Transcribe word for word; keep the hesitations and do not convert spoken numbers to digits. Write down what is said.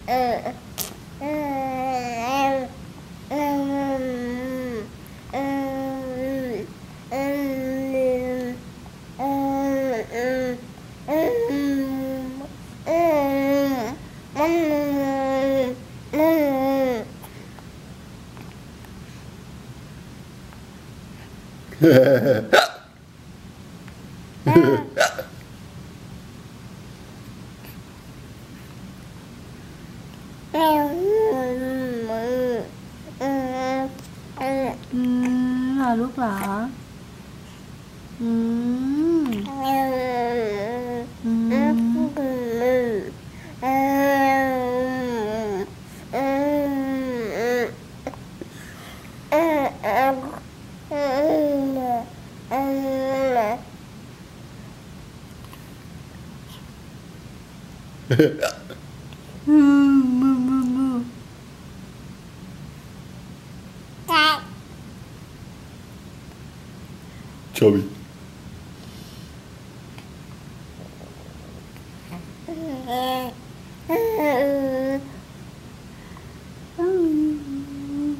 เออเออเออเออเออเออเออเออเออมันมันเออเออเอออืมเหรอลูกเหรออืมอืมอืมมือมือมือชอบอีกอืม